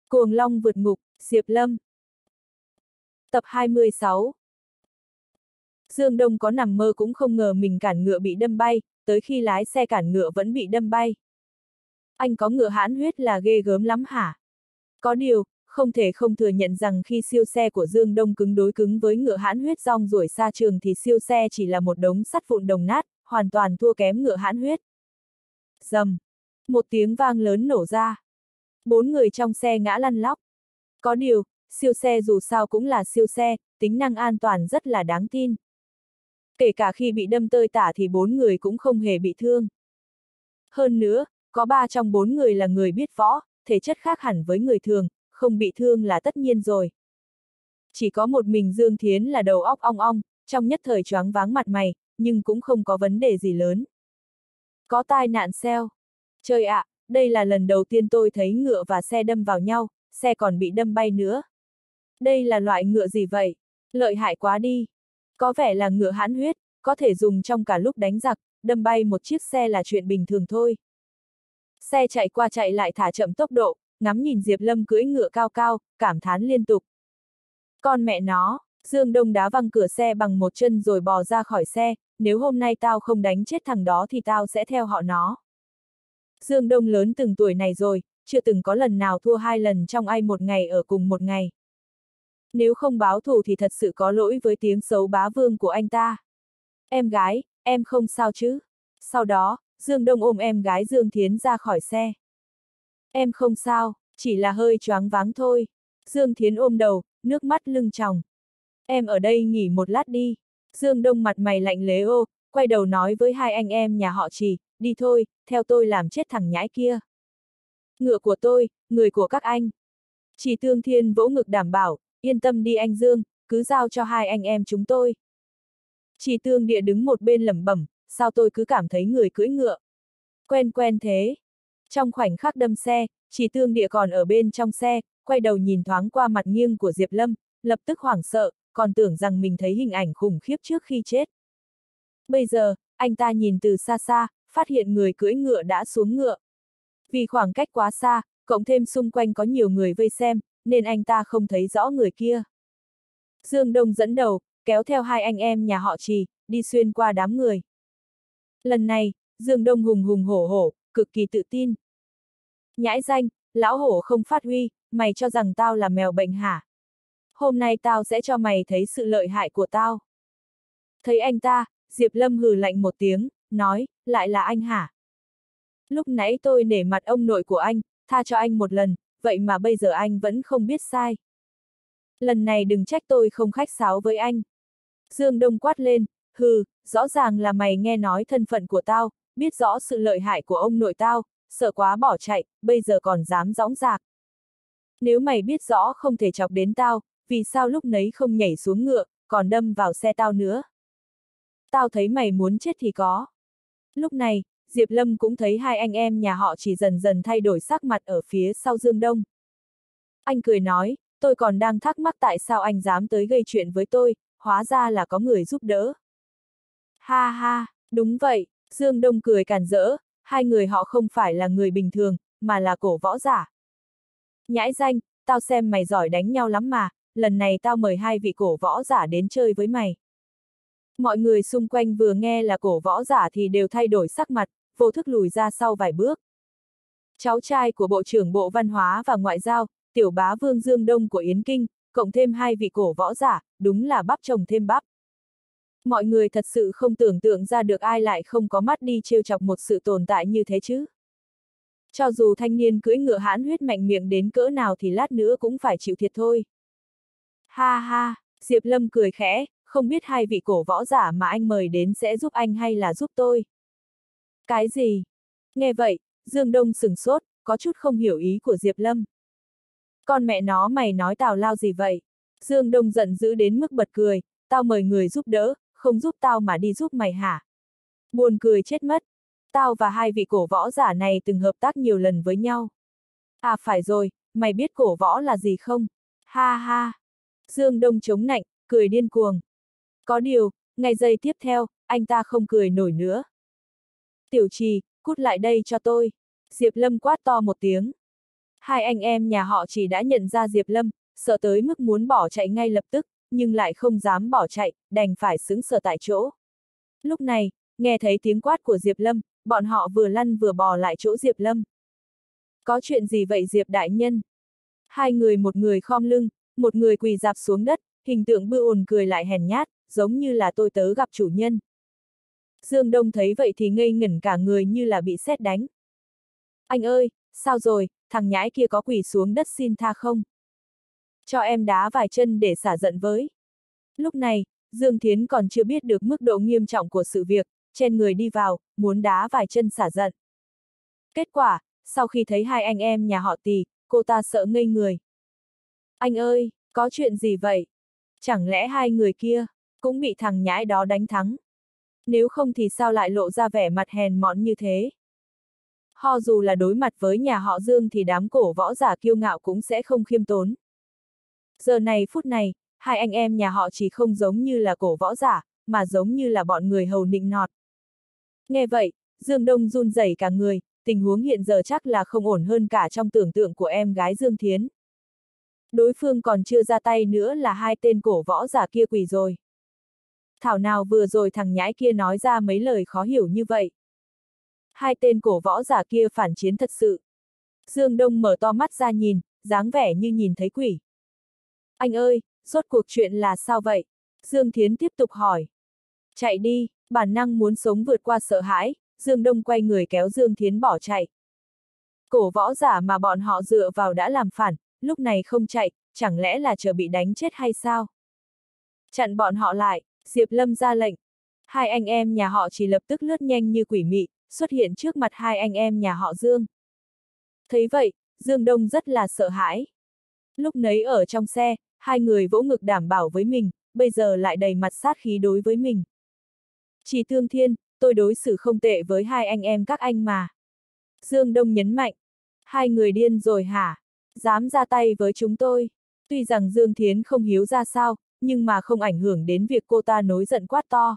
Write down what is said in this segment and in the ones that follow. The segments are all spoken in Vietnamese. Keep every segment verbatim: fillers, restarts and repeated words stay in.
Cuồng Long vượt ngục, Diệp Lâm. Tập hai mươi sáu. Dương Đông có nằm mơ cũng không ngờ mình cản ngựa bị đâm bay, tới khi lái xe cản ngựa vẫn bị đâm bay. Anh có ngựa hãn huyết là ghê gớm lắm hả? Có điều, không thể không thừa nhận rằng khi siêu xe của Dương Đông cứng đối cứng với ngựa hãn huyết rong ruổi xa trường thì siêu xe chỉ là một đống sắt vụn đồng nát, hoàn toàn thua kém ngựa hãn huyết. Rầm. Một tiếng vang lớn nổ ra. Bốn người trong xe ngã lăn lóc. Có điều, siêu xe dù sao cũng là siêu xe, tính năng an toàn rất là đáng tin. Kể cả khi bị đâm tơi tả thì bốn người cũng không hề bị thương. Hơn nữa, có ba trong bốn người là người biết võ, thể chất khác hẳn với người thường, không bị thương là tất nhiên rồi. Chỉ có một mình Dương Thiến là đầu óc ong ong, trong nhất thời choáng váng mặt mày, nhưng cũng không có vấn đề gì lớn. Có tai nạn xeo. Trời ạ, đây là lần đầu tiên tôi thấy ngựa và xe đâm vào nhau, xe còn bị đâm bay nữa. Đây là loại ngựa gì vậy? Lợi hại quá đi. Có vẻ là ngựa hãn huyết, có thể dùng trong cả lúc đánh giặc, đâm bay một chiếc xe là chuyện bình thường thôi. Xe chạy qua chạy lại thả chậm tốc độ, ngắm nhìn Diệp Lâm cưỡi ngựa cao cao, cảm thán liên tục. Con mẹ nó, Dương Đông đá văng cửa xe bằng một chân rồi bò ra khỏi xe, nếu hôm nay tao không đánh chết thằng đó thì tao sẽ theo họ nó. Dương Đông lớn từng tuổi này rồi, chưa từng có lần nào thua hai lần trong ai một ngày ở cùng một ngày. Nếu không báo thù thì thật sự có lỗi với tiếng xấu bá vương của anh ta. Em gái, em không sao chứ? Sau đó, Dương Đông ôm em gái Dương Thiến ra khỏi xe. Em không sao, chỉ là hơi choáng váng thôi. Dương Thiến ôm đầu, nước mắt lưng tròng. Em ở đây nghỉ một lát đi. Dương Đông mặt mày lạnh lẽo ô, quay đầu nói với hai anh em nhà họ Trì, đi thôi, theo tôi làm chết thằng nhãi kia. Ngựa của tôi, người của các anh. Trì Tương Thiên vỗ ngực đảm bảo, yên tâm đi anh Dương, cứ giao cho hai anh em chúng tôi. Trì Tương Địa đứng một bên lẩm bẩm, sao tôi cứ cảm thấy người cưỡi ngựa. Quen quen thế. Trong khoảnh khắc đâm xe, Trì Tương Địa còn ở bên trong xe, quay đầu nhìn thoáng qua mặt nghiêng của Diệp Lâm, lập tức hoảng sợ, còn tưởng rằng mình thấy hình ảnh khủng khiếp trước khi chết. Bây giờ, anh ta nhìn từ xa xa, phát hiện người cưỡi ngựa đã xuống ngựa. Vì khoảng cách quá xa, cộng thêm xung quanh có nhiều người vây xem, nên anh ta không thấy rõ người kia. Dương Đông dẫn đầu, kéo theo hai anh em nhà họ Trì, đi xuyên qua đám người. Lần này, Dương Đông hùng hùng hổ hổ, cực kỳ tự tin. Nhãi danh, lão hổ không phát huy, mày cho rằng tao là mèo bệnh hả? Hôm nay tao sẽ cho mày thấy sự lợi hại của tao. Thấy anh ta, Diệp Lâm hừ lạnh một tiếng, nói, lại là anh hả? Lúc nãy tôi nể mặt ông nội của anh, tha cho anh một lần, vậy mà bây giờ anh vẫn không biết sai. Lần này đừng trách tôi không khách sáo với anh. Dương Đông quát lên, hừ, rõ ràng là mày nghe nói thân phận của tao, biết rõ sự lợi hại của ông nội tao, sợ quá bỏ chạy, bây giờ còn dám dõng dạc. Nếu mày biết rõ không thể chọc đến tao, vì sao lúc nấy không nhảy xuống ngựa, còn đâm vào xe tao nữa? Tao thấy mày muốn chết thì có. Lúc này, Diệp Lâm cũng thấy hai anh em nhà họ chỉ dần dần thay đổi sắc mặt ở phía sau Dương Đông. Anh cười nói, tôi còn đang thắc mắc tại sao anh dám tới gây chuyện với tôi, hóa ra là có người giúp đỡ. Ha ha, đúng vậy, Dương Đông cười càn rỡ, hai người họ không phải là người bình thường, mà là cổ võ giả. Nhãi danh, tao xem mày giỏi đánh nhau lắm mà, lần này tao mời hai vị cổ võ giả đến chơi với mày. Mọi người xung quanh vừa nghe là cổ võ giả thì đều thay đổi sắc mặt, vô thức lùi ra sau vài bước. Cháu trai của Bộ trưởng Bộ Văn hóa và Ngoại giao, tiểu bá vương Dương Đông của Yến Kinh, cộng thêm hai vị cổ võ giả, đúng là bắp chồng thêm bắp. Mọi người thật sự không tưởng tượng ra được ai lại không có mắt đi trêu chọc một sự tồn tại như thế chứ. Cho dù thanh niên cưỡi ngựa hãn huyết mạnh miệng đến cỡ nào thì lát nữa cũng phải chịu thiệt thôi. Ha ha, Diệp Lâm cười khẽ, không biết hai vị cổ võ giả mà anh mời đến sẽ giúp anh hay là giúp tôi. Cái gì? Nghe vậy, Dương Đông sửng sốt, có chút không hiểu ý của Diệp Lâm. Con mẹ nó mày nói tào lao gì vậy? Dương Đông giận dữ đến mức bật cười, tao mời người giúp đỡ, không giúp tao mà đi giúp mày hả? Buồn cười chết mất. Tao và hai vị cổ võ giả này từng hợp tác nhiều lần với nhau. À phải rồi, mày biết cổ võ là gì không? Ha ha. Dương Đông chống nạnh, cười điên cuồng. Có điều, ngay giây tiếp theo, anh ta không cười nổi nữa. Tiểu Trì, cút lại đây cho tôi. Diệp Lâm quát to một tiếng. Hai anh em nhà họ chỉ đã nhận ra Diệp Lâm, sợ tới mức muốn bỏ chạy ngay lập tức, nhưng lại không dám bỏ chạy, đành phải sững sờ tại chỗ. Lúc này, nghe thấy tiếng quát của Diệp Lâm, bọn họ vừa lăn vừa bò lại chỗ Diệp Lâm. Có chuyện gì vậy Diệp đại nhân? Hai người, một người khom lưng, một người quỳ rạp xuống đất, hình tượng bư ồn cười lại hèn nhát, giống như là tôi tớ gặp chủ nhân. Dương Đông thấy vậy thì ngây ngẩn cả người như là bị sét đánh. Anh ơi, sao rồi, thằng nhãi kia có quỳ xuống đất xin tha không? Cho em đá vài chân để xả giận với. Lúc này, Dương Thiến còn chưa biết được mức độ nghiêm trọng của sự việc, chen người đi vào, muốn đá vài chân xả giận. Kết quả, sau khi thấy hai anh em nhà họ Tì, cô ta sợ ngây người. Anh ơi, có chuyện gì vậy? Chẳng lẽ hai người kia cũng bị thằng nhãi đó đánh thắng? Nếu không thì sao lại lộ ra vẻ mặt hèn mọn như thế? Ho dù là đối mặt với nhà họ Dương thì đám cổ võ giả kiêu ngạo cũng sẽ không khiêm tốn. Giờ này phút này, hai anh em nhà họ chỉ không giống như là cổ võ giả, mà giống như là bọn người hầu nịnh nọt. Nghe vậy, Dương Đông run rẩy cả người, tình huống hiện giờ chắc là không ổn hơn cả trong tưởng tượng của em gái Dương Thiến. Đối phương còn chưa ra tay nữa là hai tên cổ võ giả kia quỳ rồi. Thảo nào vừa rồi thằng nhãi kia nói ra mấy lời khó hiểu như vậy. Hai tên cổ võ giả kia phản chiến thật sự. Dương Đông mở to mắt ra nhìn, dáng vẻ như nhìn thấy quỷ. Anh ơi, rốt cuộc chuyện là sao vậy? Dương Thiến tiếp tục hỏi. Chạy đi, bản năng muốn sống vượt qua sợ hãi, Dương Đông quay người kéo Dương Thiến bỏ chạy. Cổ võ giả mà bọn họ dựa vào đã làm phản, lúc này không chạy, chẳng lẽ là chờ bị đánh chết hay sao? Chặn bọn họ lại, Diệp Lâm ra lệnh. Hai anh em nhà họ chỉ lập tức lướt nhanh như quỷ mị, xuất hiện trước mặt hai anh em nhà họ Dương. Thấy vậy, Dương Đông rất là sợ hãi. Lúc nấy ở trong xe, hai người vỗ ngực đảm bảo với mình, bây giờ lại đầy mặt sát khí đối với mình. Chỉ Tương Thiên, tôi đối xử không tệ với hai anh em các anh mà. Dương Đông nhấn mạnh. Hai người điên rồi hả? Dám ra tay với chúng tôi. Tuy rằng Dương Thiến không hiếu ra sao, nhưng mà không ảnh hưởng đến việc cô ta nổi giận quát to.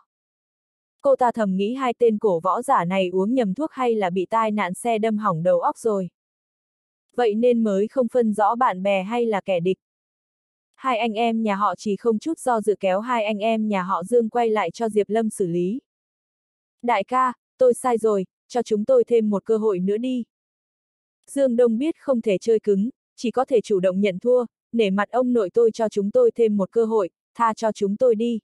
Cô ta thầm nghĩ hai tên cổ võ giả này uống nhầm thuốc hay là bị tai nạn xe đâm hỏng đầu óc rồi. Vậy nên mới không phân rõ bạn bè hay là kẻ địch. Hai anh em nhà họ chỉ không chút do dự kéo hai anh em nhà họ Dương quay lại cho Diệp Lâm xử lý. Đại ca, tôi sai rồi, cho chúng tôi thêm một cơ hội nữa đi. Dương Đông biết không thể chơi cứng, chỉ có thể chủ động nhận thua, nể mặt ông nội tôi cho chúng tôi thêm một cơ hội, tha cho chúng tôi đi.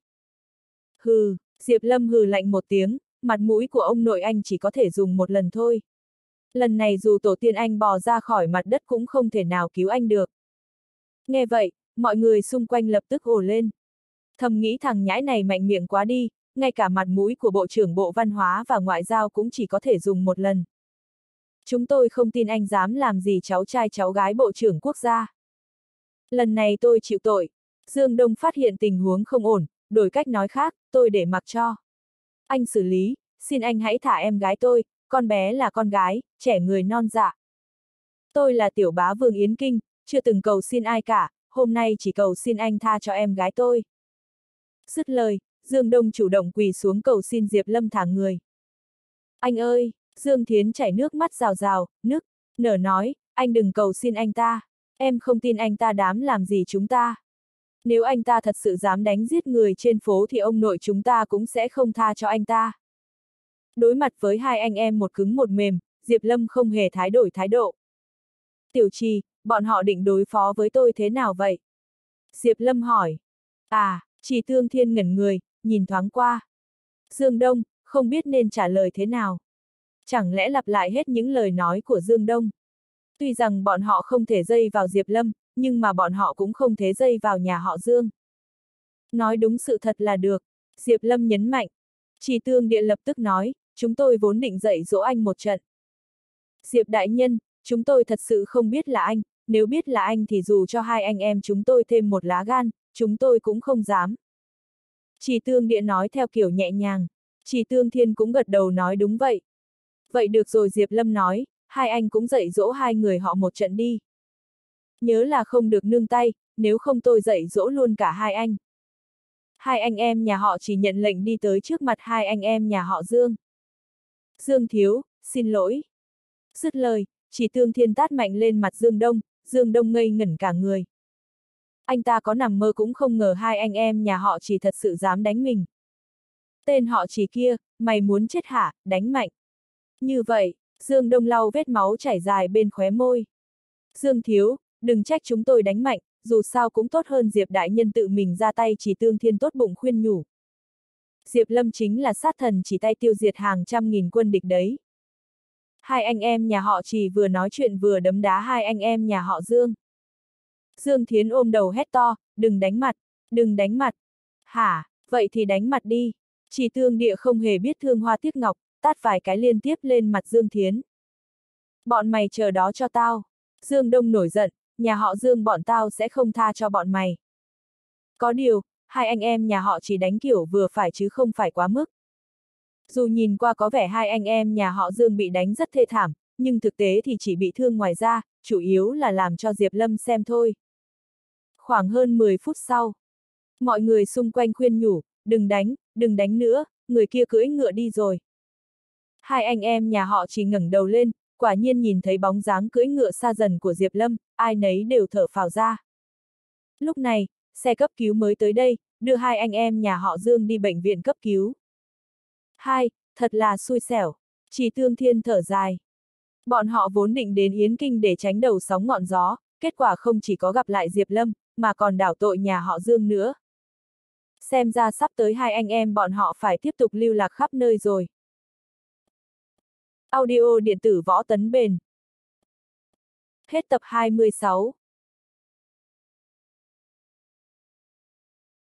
Hừ, Diệp Lâm hừ lạnh một tiếng, mặt mũi của ông nội anh chỉ có thể dùng một lần thôi. Lần này dù tổ tiên anh bò ra khỏi mặt đất cũng không thể nào cứu anh được. Nghe vậy, mọi người xung quanh lập tức ồ lên. Thầm nghĩ thằng nhãi này mạnh miệng quá đi, ngay cả mặt mũi của Bộ trưởng Bộ Văn hóa và Ngoại giao cũng chỉ có thể dùng một lần. Chúng tôi không tin anh dám làm gì cháu trai cháu gái Bộ trưởng Quốc gia. Lần này tôi chịu tội. Dương Đông phát hiện tình huống không ổn, đổi cách nói khác, tôi để mặc cho. Anh xử lý, xin anh hãy thả em gái tôi, con bé là con gái, trẻ người non dạ. Tôi là tiểu bá Vương Yến Kinh, chưa từng cầu xin ai cả, hôm nay chỉ cầu xin anh tha cho em gái tôi. Dứt lời, Dương Đông chủ động quỳ xuống cầu xin Diệp Lâm thả người. Anh ơi, Dương Thiến chảy nước mắt rào rào, nức, nở nói, anh đừng cầu xin anh ta, em không tin anh ta dám làm gì chúng ta. Nếu anh ta thật sự dám đánh giết người trên phố thì ông nội chúng ta cũng sẽ không tha cho anh ta. Đối mặt với hai anh em một cứng một mềm, Diệp Lâm không hề thái đổi thái độ. Tiểu Trì, bọn họ định đối phó với tôi thế nào vậy? Diệp Lâm hỏi. À, Trì Tương Thiên ngẩn người, nhìn thoáng qua. Dương Đông, không biết nên trả lời thế nào. Chẳng lẽ lặp lại hết những lời nói của Dương Đông? Tuy rằng bọn họ không thể dây vào Diệp Lâm, nhưng mà bọn họ cũng không thể dây vào nhà họ Dương. Nói đúng sự thật là được, Diệp Lâm nhấn mạnh. Trì Tương Điện lập tức nói, chúng tôi vốn định dạy dỗ anh một trận. Diệp đại nhân, chúng tôi thật sự không biết là anh, nếu biết là anh thì dù cho hai anh em chúng tôi thêm một lá gan, chúng tôi cũng không dám. Trì Tương Điện nói theo kiểu nhẹ nhàng, Trì Tương Thiên cũng gật đầu nói đúng vậy. Vậy được rồi Diệp Lâm nói, hai anh cũng dạy dỗ hai người họ một trận đi. Nhớ là không được nương tay, nếu không tôi dạy dỗ luôn cả hai anh. Hai anh em nhà họ chỉ nhận lệnh đi tới trước mặt hai anh em nhà họ Dương. Dương thiếu, xin lỗi. Dứt lời, Chỉ Tương Thiên tát mạnh lên mặt Dương Đông, Dương Đông ngây ngẩn cả người. Anh ta có nằm mơ cũng không ngờ hai anh em nhà họ Chỉ thật sự dám đánh mình. Tên họ Chỉ kia, mày muốn chết hả, đánh mạnh. Như vậy, Dương Đông lau vết máu chảy dài bên khóe môi. Dương thiếu, đừng trách chúng tôi đánh mạnh, dù sao cũng tốt hơn Diệp đại nhân tự mình ra tay. Chỉ Tương Thiên tốt bụng khuyên nhủ. Diệp Lâm chính là sát thần chỉ tay tiêu diệt hàng trăm nghìn quân địch đấy. Hai anh em nhà họ Chỉ vừa nói chuyện vừa đấm đá hai anh em nhà họ Dương. Dương Thiến ôm đầu hét to, đừng đánh mặt, đừng đánh mặt. Hả, vậy thì đánh mặt đi. Chỉ Tương Địa không hề biết thương hoa tiếc ngọc, tát vài cái liên tiếp lên mặt Dương Thiến. Bọn mày chờ đó cho tao. Dương Đông nổi giận, nhà họ Dương bọn tao sẽ không tha cho bọn mày. Có điều, hai anh em nhà họ Chỉ đánh kiểu vừa phải chứ không phải quá mức. Dù nhìn qua có vẻ hai anh em nhà họ Dương bị đánh rất thê thảm, nhưng thực tế thì chỉ bị thương ngoài da, chủ yếu là làm cho Diệp Lâm xem thôi. Khoảng hơn mười phút sau, mọi người xung quanh khuyên nhủ, đừng đánh, đừng đánh nữa, người kia cưỡi ngựa đi rồi. Hai anh em nhà họ Chỉ ngẩng đầu lên, quả nhiên nhìn thấy bóng dáng cưỡi ngựa xa dần của Diệp Lâm, ai nấy đều thở phào ra. Lúc này, xe cấp cứu mới tới đây, đưa hai anh em nhà họ Dương đi bệnh viện cấp cứu. Hai, thật là xui xẻo. Chỉ Tương Thiên thở dài. Bọn họ vốn định đến Yến Kinh để tránh đầu sóng ngọn gió, kết quả không chỉ có gặp lại Diệp Lâm, mà còn đảo tội nhà họ Dương nữa. Xem ra sắp tới hai anh em bọn họ phải tiếp tục lưu lạc khắp nơi rồi. Audio điện tử Võ Tấn Bền. Hết tập hai mươi sáu.